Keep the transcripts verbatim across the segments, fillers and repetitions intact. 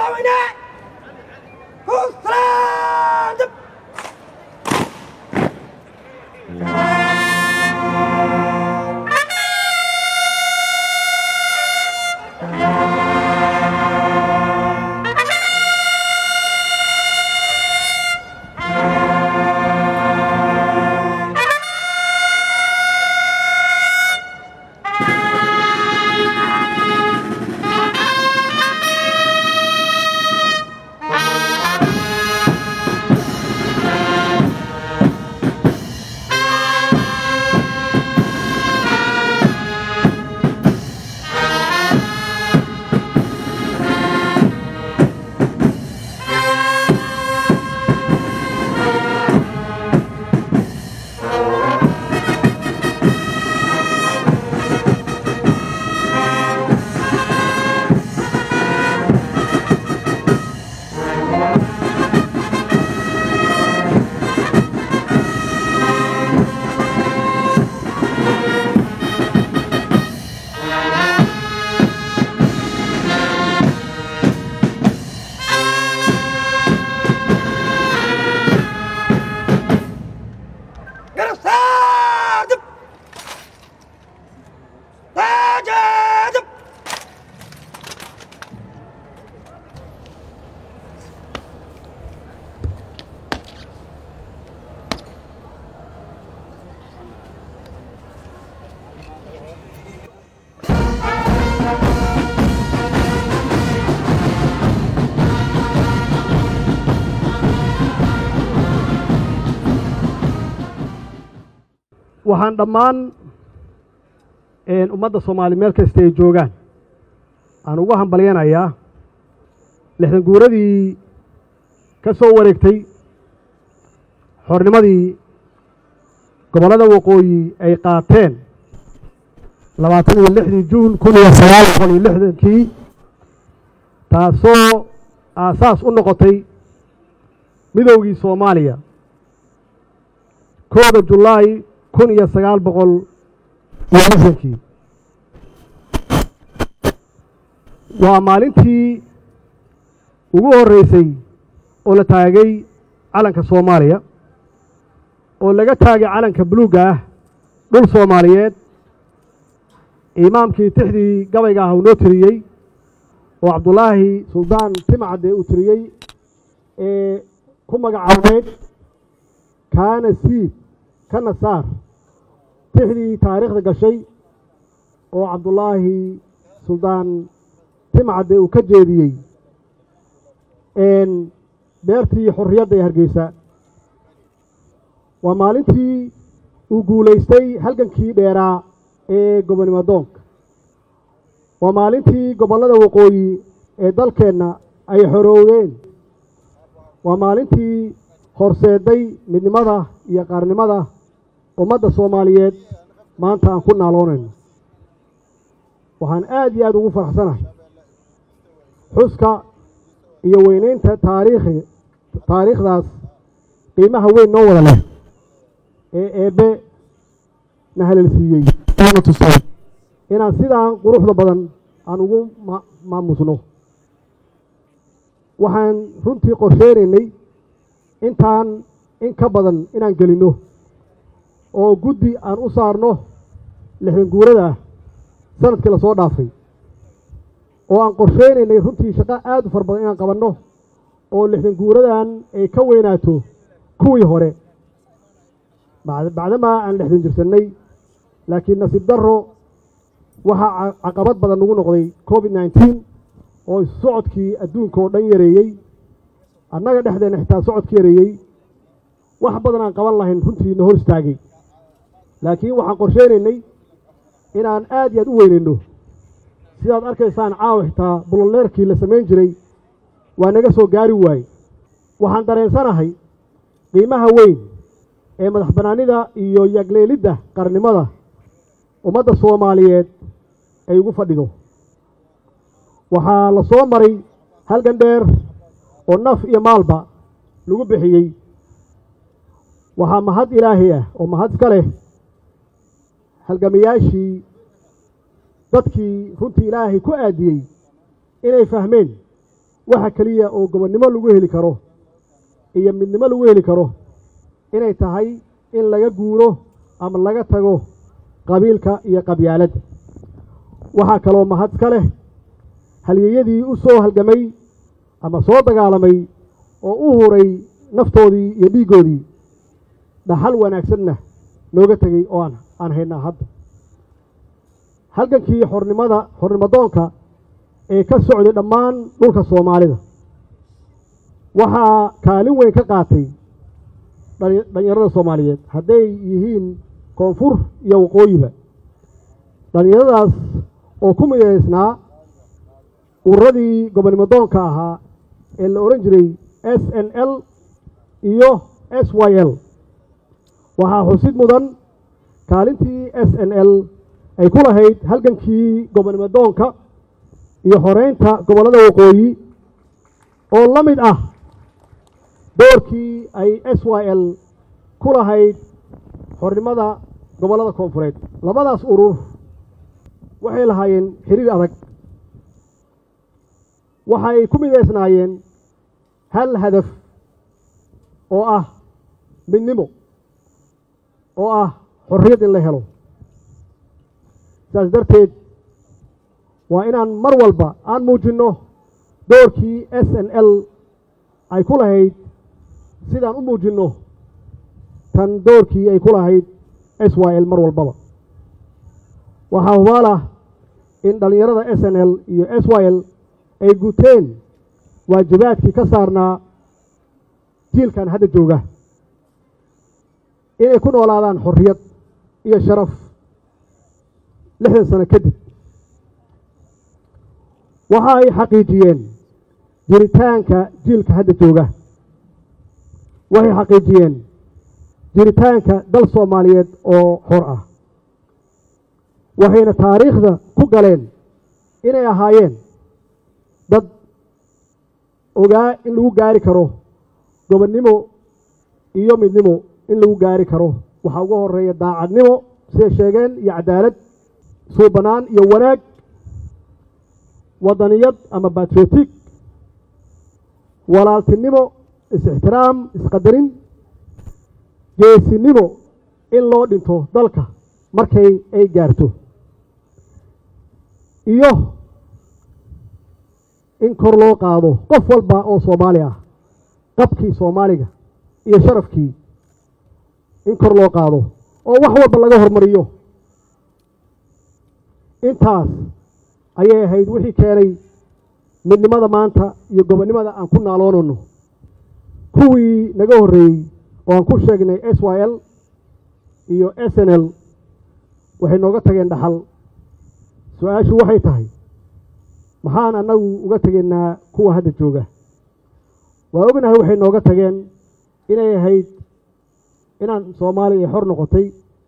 مدعونا خسران waxaan dhammaan ummadda Soomaali meel kasta ay joogaan aan ugu hambalyeeynaa lixdan guuradii ka soo wareegtay xornimadii gobolada waqooyi ay qaateen labaatan iyo lixdii juun kun iyo sagaal boqol iyo lixdankii taasoo aasaas u noqotay midowgii Soomaaliya kooda Julaay kun iyo sagaal boqol iyo lixdankii waa maalintii ugu horeysay oo la taagay calanka Soomaaliya oo laga taagay calanka buluuga ah dhul Soomaaliyeed imaamkii tixdii gabayga ah uu noo tiriyey oo Cabdullaahi Suldaan Timcade uu tiriyey ee ku magacaabeed kaana siib kana saar tixdii taariikhda gashay oo Cabdullaahi Suldaan Timcade uu ka jeediyey een beertii xorriyadda ee Hargeysa waa maalintii uu guulaystay halgankii dheeraa ee gobonimo doonka waa maalintii gobollada waqooyi ee dalkeenna ay xorooween waa maalintii horseeday midnimada iyo qaranimada ummadda Soomaaliyeed maanta aan ku naaloonayno waxaan aad iyo aad ugu faraxsanahay xuska iyo weynaynta taariikhi taariikhdaas qiimaha weyn noo wada leh ee eebbe na halelsiiyey aana tusay inaan sidaan quruxda badan aan ugu maamusno waxaan runtii qorsheynaynay intaan in ka badan inaan gelinno oo guddi aan u saarno lixdan guurada sanadkii la soo dhaafay oo aan qorsheynaynay runtii shaqo aad u fara badan inaan qabanno oo lixdan guuradan ay ka weynaato kuwii hore bacdamaa aan lixdan jirsannay laakiin nasiib darro waxaa caqabad badan nagu noqday covid nineteen oo socodkii adduunka oo dhan yareeyey annaga dhexdeena xitaa socodka yareeyey wax badan aan qaban lahayn runtii na hor istaagay laakiin waxaan qorsheynaynay inaan aad iyo aad u weynayno sidaad arkaysaan caawa xitaa buloleerkii la samayn jiray waa naga soo gaari waaye waxaan dareensanahay qiimaha weyn ee madax bannaanida iyo yagleelidda qarnimada ummadda Soomaaliyeed ay ugu fadhido waxaa la soo maray halgan dheer oo naf iyo maalba lagu bixiyey waxaa mahad ilaahay ah oo mahad iska leh halgamayaashii dadkii runtii ilaahay ku aadiyey inay fahmeen waxa kaliya oo gobonnimo lagu heli karo iyo midnimo lagu heli karo inay tahay in laga guuro ama laga tago qabiilka iyo qabyaaladda waxa kaloo mahad ka leh halyeeyadii u soo halgamay ama soo dagaalamay oo u huray naftoodii iyo dhiigoodii dhaxal wanaagsanna nooga tegay oo aan aan haynaa hadda halgankii xornimada xornimadoonka ee ka socday dhammaan dhulka Soomaalida waxaa kaalin weyn ka qaatay dhalinyarada Soomaaliyeed hadday yihiin koonfur iyo waqooyiba dhalinyaradaas oo ku mideysnaa uradii gobonnimodoonka ahaa ee la oran jiray S N L iyo S Y L waxaa xusid mudan kaalintii S N L ay ku lahayd halgankii gobonnimodoonka iyo xoreynta gobollada waqooyi oo la mid ah doorkii ay S Y L ku lahayd xornimada gobollada koonfureed labadaas urur waxay lahaayeen xiriir adag waxay ku mideysnaayeen hal hadaf oo ah midnimo oo ah xorriyad in la helo saas darteed waa inaan mar walba aan muujinno doorkii S N L ay ku lahayd sidaan u muujinno tan doorkii ay ku lahayd S Y L mar walbaba waxaa hubaal ah in dhalinyarada S N L iyo S Y L ay guteen waajibaadkii ka saarnaa jiilkan hadda jooga inay ku noolaadaan xorriyad iyo sharaf lixdan sano kadib waxa ay xaqiijiyeen jiritaanka jiilka hadda jooga waxay xaqiijiyeen jiritaanka dal Soomaaliyeed oo xor ah waxayna taariikhda ku galeen inay ahaayeen dad ogaa in lagu gaari karo gobonnimo iyo midnimo in lagu gaari karo waxaa ugu horeeya daacadnimo siday sheegeen iyo cadaalad suubanaan iyo wanaag wadaniyad ama patriotic walaaltinimo is-ixtiraam isqadarin geesinimo in loo dhinto dalka markay ay gaarto iyo in kor loo qaado qof walba oo Soomaali ah qabkii Soomaaliga iyo sharafkii in kor loo qaado oo wax walba laga hormariyo intaas ayay ahayd wixii keenay midnimada maanta iyo gobonnimada aan ku naaloonayno kuwii naga horreeyay oo aan ku sheegnay S Y L iyo S N L waxay nooga tageen dhaxal su-aashu waxay tahay maxaan annagu uga tegaynaa kuwa hadda jooga waa ognahay waxay nooga tageen inay ahayd inaan Soomaaliya xor noqotay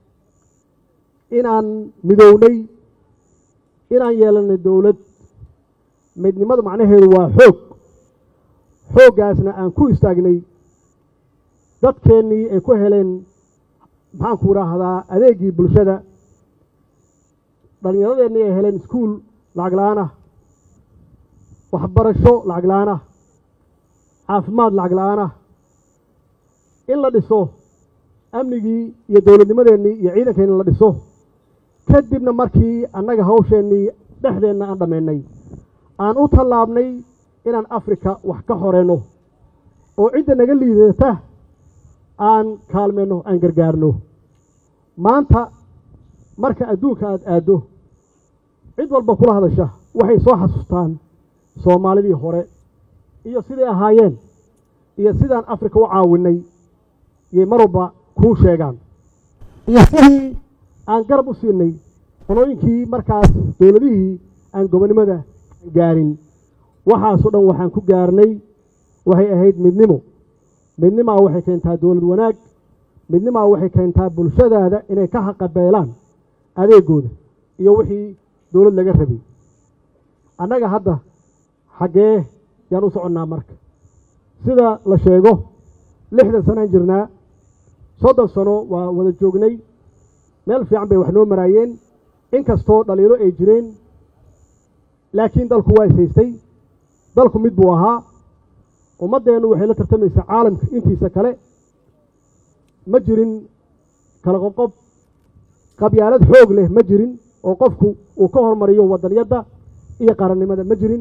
inaan midownay inaan yeelanay dawlad midnimadu macnaheedu waa xoog xooggaasna aan ku istaagnay dadkeennii ay ku heleen maxaan ku idhaahdaa adeegii bulshada dhallinyaradeenii ay heleen iskuul lacag la-aan ah waxbarasho lacag la-aan ah caafimaad lacag la-aan ah in la dhiso amnigii iyo dowladnimadeennii iyo ciidankeenni la dhiso kadibna markii annaga hawsheennii dhexdeenna aan dhammaynay aan u tallaabnay inaan Afrika wax ka horeyno oo cidda naga liidata aan kaalmeyno aan gargaarno maanta marka adduunka aad aado cid walba kula hadasha waxay soo xasuustaan Soomaalidii hore iyo siday ahaayeen iyo sidaan Afrika u caawinay iyo marba ku sheegaan iyo sidii aan garab u siinay qolooyinkii markaas dawladihii aan gobonnimada gaarin waxaas oo dhan waxaan ku gaarnay waxay ahayd midnimo midnimo waxay keentaa dawlad wanaag midnimo waxay keentaa bulshadaada inay ka xaqabeelaan adeegooda iyo wixii dawlad laga rabay annaga hadda xagee yaan u soconnaa marka sida la sheego lixdan sanaan jirnaa soddon sano waa wada joognay meel fiican bay wax noo maraayeen inkastoo dhaliilo ay jireen laakiin dalku waa isaystay dalku mid buu ahaa ummadeennu waxay la tartamaysaa caalamka intiisa kale ma jirin kala qoqob qabyaalad xoog leh ma jirin oo qofku uu ka hormariyo wadaniyadda iyo qarannimada ma jirin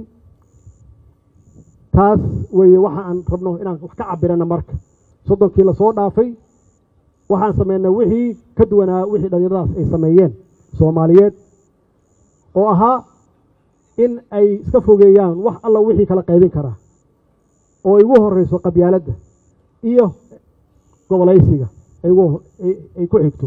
taas weeye waxa aan rabno inaan wax ka cabirana marka soddonkii la soo dhaafay waxaan sameynay wixii ka duwanaa wixii dhalinyaradaas ay sameeyeen Soomaaliyeed oo ahaa in ay iska fogeeyaan wax alla wixii kala qaybin kara oo ay ugu horeyso qabyaaladda iyo gobolaysiga ay ugu ay ku xigto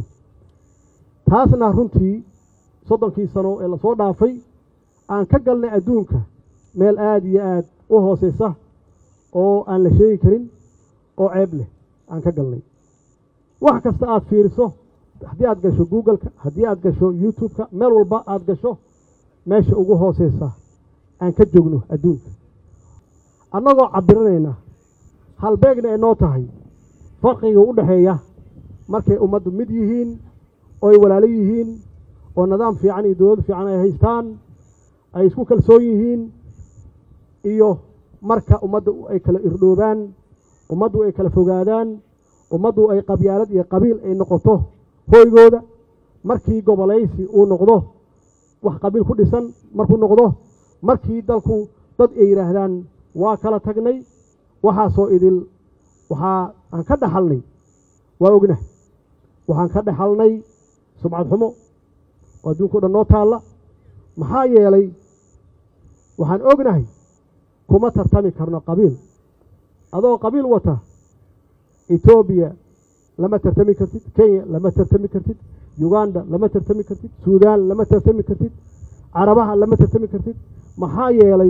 taasna runtii soddonkii sano ee la soo dhaafay aan ka galnay adduunka meel aad iyo aad u hooseysa oo aan la sheegi karin oo ceeb leh aan ka galnay wax kasta aad fiiriso haddii aad gasho Google-ka haddii aad gasho YouTube-ka meel walba aad gasho meesha ugu hooseysa aan ka joogno adduunka annagoo cabiranayna halbeegna ay noo tahay farqiga u dhaxeeya markay ummaddu mid yihiin oo ay walaalo yihiin oo nidaam fiican iyo dawlad fiican ay haystaan ay isku kalsoon yihiin iyo marka ummaddu ay kala irdhoobaan ummaddu ay kala fogaadaan ummaddu ay qabyaalad iyo qabiil ay noqoto hooygooda markii gobolaysi uu noqdo wax qabiil ku dhisan markuu noqdo markii dalku dad ay yiraahdaan waa kala tagnay waxa soo idil waxa aan ka dhaxalnay waa ognahay waxaan ka dhaxalnay sumcad xumo oo adduunka dhan noo taala maxaa yeelay waxaan ognahay kuma tartami karno qabiil adoo qabiil wata Ethiopia lama tartami kartid Kenya lama tartami kartid Uganda lama tartami kartid Suudaan lama tartami kartid Carabaha lama tartami kartid maxaa yeelay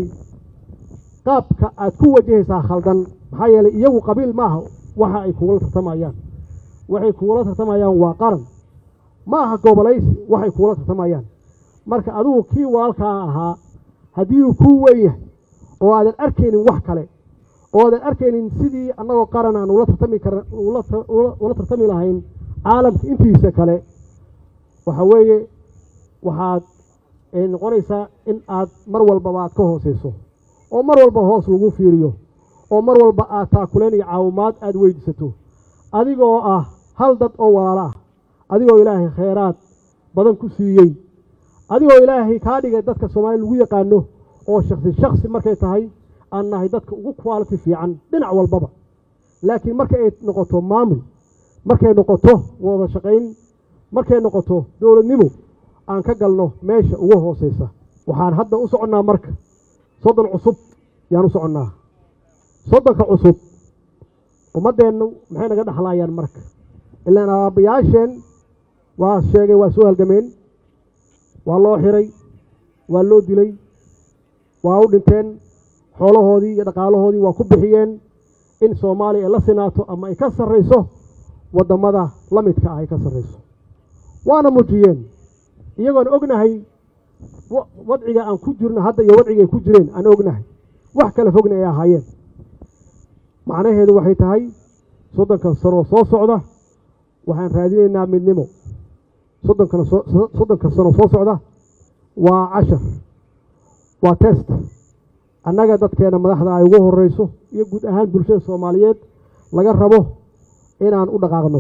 qaabka aad ku wajahaysaa khaldan maxaa yeelay iyagu qabiil maaha waxa ay kuula tartamayaan waxay kuula tartamayaan waa qaran maaha gobolaysi waxay kuula tartamayaan marka adigu kii walaalka ahaa haddii uu ku weeyahay oo aadan arkaynin wax kale oo aadan arkaynin sidii annagoo qaran aan ula tartami kar ula ula tartami lahayn caalamka intiisa kale waxa weeye waxaad ay noqonaysaa in aad mar walba aad ka hooseyso oo mar walba hoos lagu fiiriyo oo mar walba aad taakuleen iyo caawimaad aad weydiisato adigoo ah hal dad oo walaalo ah adigoo ilaahay khayraad badan ku siiyey adigoo ilaahay ka dhigay dadka Soomaaliya lagu yaqaano oo shakhsi shakhsi markay tahay aan nahay dadka ugu quality fiican dhinac walbaba laakiin markay ay noqoto maamul markay noqoto wada shaqayn markay noqoto dawladnimo aan ka galno meesha ugu hooseysa waxaan hadda u soconaa marka soddon cusub yaan u soconaa soddonka cusub ummadeennu maxay naga dhaxlayaan marka ilaa aabayaasheen waa sheegay waa soo halgameen waa loo xiray waa loo dilay waa u dhinteen xoolahoodii iyo dhaqaalahoodii waa ku bixiyeen in Soomaaliya ay la sinaato ama ay ka sarreyso wadamada la midka ah ay ka sarreyso waana muujiyeen iyagoon ognahay wadciga aan ku jirno hadda iyo wadciga ay ku jireen aan ognahay wax kala fogna ay ahaayeen macnaheedu waxay tahay soddonka sano soo socda waxaan raadinaynaa midnimo soddonka soddonka sano soo socda waa cashar waa test annaga dadkeena madaxda ay ugu horeyso iyo guud ahaan bulshada Soomaaliyeed laga rabo inaan u dhaqaaqno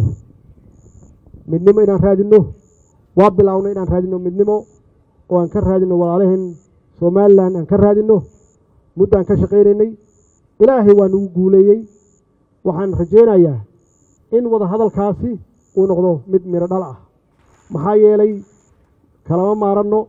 midnimo inaan raadino waa bilaawno inaan raadino midnimo oo aan ka raadino walaalaheen Soomaaliland aan ka raadino muddo aan ka shaqeynay ilaahay waa nagu guuleeyay waxaan rajeynayaa in wada hadalkaasi uu noqdo mid miro dhal ah maxaa yeelay kalama maaranno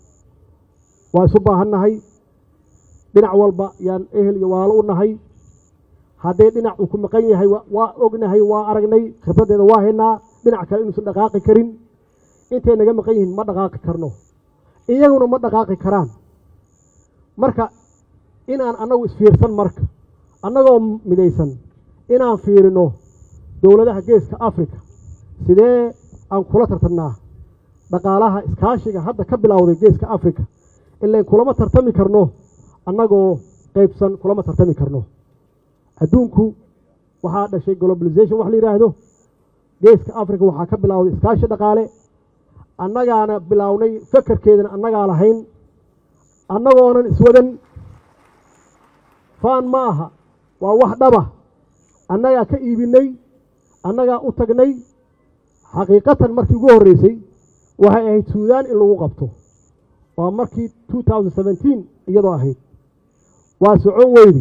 waa isu baahannahay dhinac walba yaan ehel iyo walaalo u nahay haddii dhinac uu ku maqan yahay waa ognahay waa aragnay khibradeeda waa haynaa dhinac kale inuusan dhaqaaqi karin intay naga maqan yihiin ma dhaqaaqi karno iyaguna ma dhaqaaqi karaan marka inaan annagu isfiirsan marka annagoo midaysan inaan fiirino dowladaha geeska Afrika sidee aan kula tartanaa dhaqaalaha iskaashiga hadda ka bilowday geeska Afrika ilaa kulama tartami karno annagoo qaybsan kulama tartami karno adduunku waxaa dhashay globalization wax la yiraahdo geeska Afrika waxaa ka bilowday iskaashi dhaqaale annagaana bilownay fakarkeedana annagaa lahayn annagoonan iswadan faan ma aha waa wax dhaba annagaa ka iibinay annagaa u tagnay xaqiiqatan markii ugu horreysay waxay ahayd suudaan in lagu qabto waa markii two thousand seventeen iyadoo ahayd waa socon weydi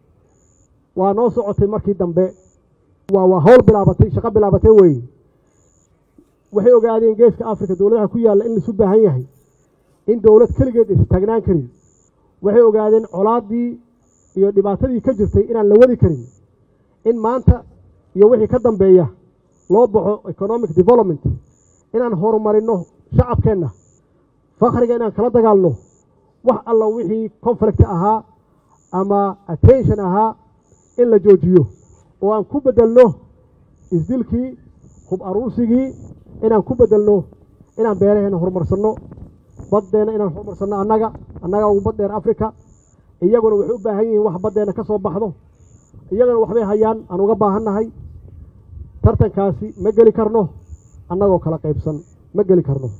waa noo socotay markii dambe waa waa hawl bilaabatay shaqo bilaabatay weeye waxay ogaadeen geeska afrika dowladaha ku yaalla in laisu baahan yahay in dowlad keligeed istaagnaan karin waxay ogaadeen colaaddii iyo dhibaatadii ka jirtay inaan la wadi karin in maanta iyo wixii ka dambeeya loo baxo economic development inaan horumarino shacabkeenna fakriga inaan kala dagaalno wax alla wixii conflict ahaa ama attention ahaa in la joojiyo oo aan ku bedelno isdilkii hub aruursigii inaan ku bedelno inaan beeraheena horumarsanno baddeena inaan horumarsanno annaga annaga ugu baddeer africa iyaguna waxay u baahan yihiin wax baddeena ka soo baxdo iyagana waxbay hayaan aan uga baahannahay tartankaasi ma geli karno annagoo kala qaybsan ma geli karno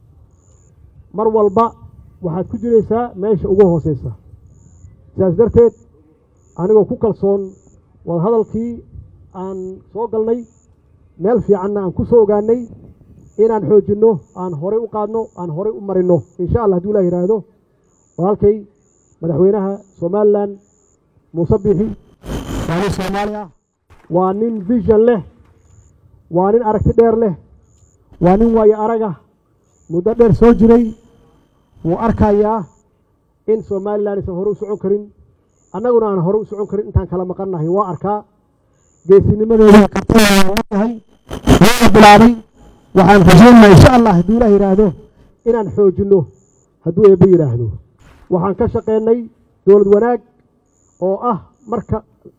mar walba waxaad ku jiraysaa meesha ugu hooseysa sidaas darteed anigoo ku kalsoon wada hadalkii aan soo galnay meel fiicanna aan ku soo ogaanay inaan xoojinno aan horay u qaadno aan horay u marino insha allah hadduu ilaah yidhaahdo walaalkay madaxweynaha somalilan muuse biixi waa nin soomaali ah waa nin vision leh waa nin aragti dheer leh waa nin waayo araga muddo dheer soo jiray wuu arkayaa in somalilan aysan hore u socon karin annaguna aan hore u socon karin intaan kala maqannahay waa arkaa geesinimadeeda kartadahay waana bilaabay waxaan rajaynayaa insha allah hadduu ilaah yidhaahdo inaan xoojinno hadduu eebbe yidhaahdo waxaan ka shaqeynay dowlad wanaag oo ah marka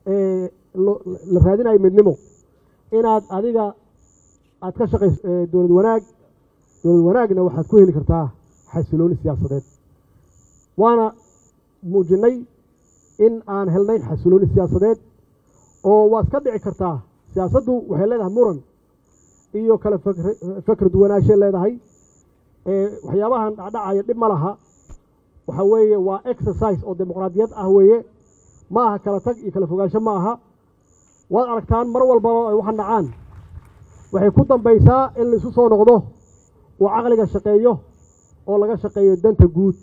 la raadinayo midnimo inaad adiga aad ka shaqayso dowlad wanaag dowlad wanaagna waxaad ku heli kartaa xasilooni siyaasadeed waana muujinay in aan helnay xasilooni siyaasadeed oo waa iska dhici kartaa siyaasaddu waxay leedahay muran iyo kala fakr duwanaanshay leedahay waxyaabahan dhacdhacaya dhib ma laha waxa weeye waa exercise oo dimuqraadiyad ah weeye ma aha kala tag iyo kala fogaansho ma aha waad aragtaan mar walbaba ay waxaan dhacaan waxay ku dambaysaa in la isu soo noqdo oo caqliga shaqeeyo oo laga shaqeeyo danta guud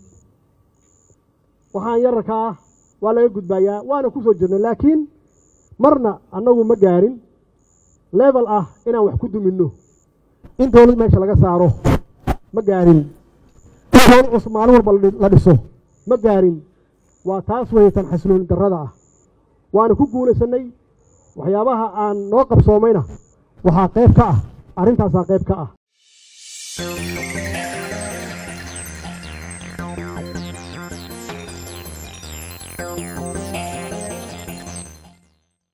waxaan yararka ah waa laga gudbayaa waana ku soo jirnay laakiin marna annagu ma gaarin level ah inaan wax ku duminno in dowlad meesha laga saaro ma gaarin in dowlad cusub maalin walba la dhiso ma gaarin waa taas weytan xasilooni darrada ah waana ku guulaysanay waxyaabaha aan noo qabsoomayna waxaa qayb ka ah arrintaasaa qayb ka ah